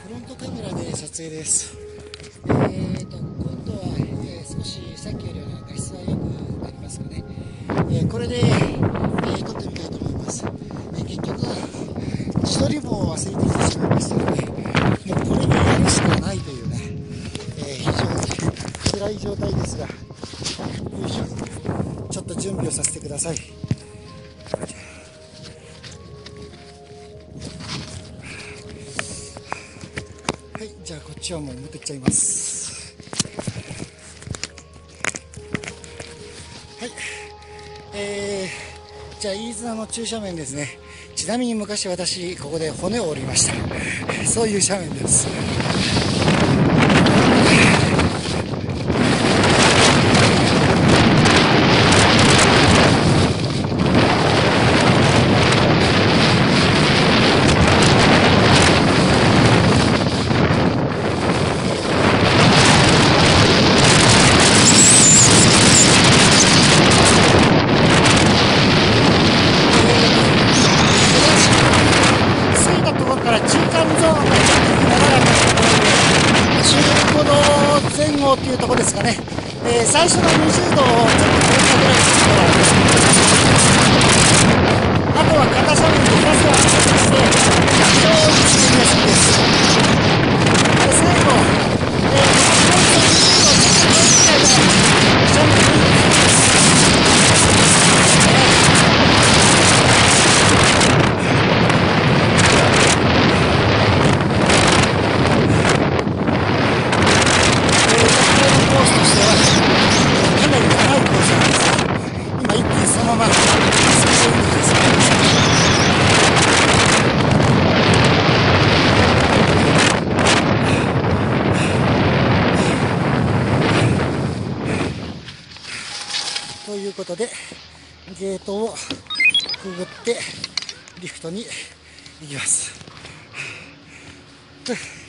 フロントカメラで撮影です。今度は、少しさっきよりは画質は良くなりますかね。これで、撮ってみたいと思います。結局自撮り棒を忘れてきてしまいましたので、もうこれでやるしかないというね、非常に辛い状態ですが、よいしょ、ちょっと準備をさせてください。はい、じゃあこっちはもう持ってきちゃいます。はい、じゃあ飯綱の中斜面ですね。ちなみに昔私ここで骨を折りました。そういう斜面です。前後っていうところですかね。最初の20度をちょっと超えたぐらいですから、あとは片斜面でガスを発生して非常に滑りやすいです。で最後、ということでゲートをくぐってリフトに行きます。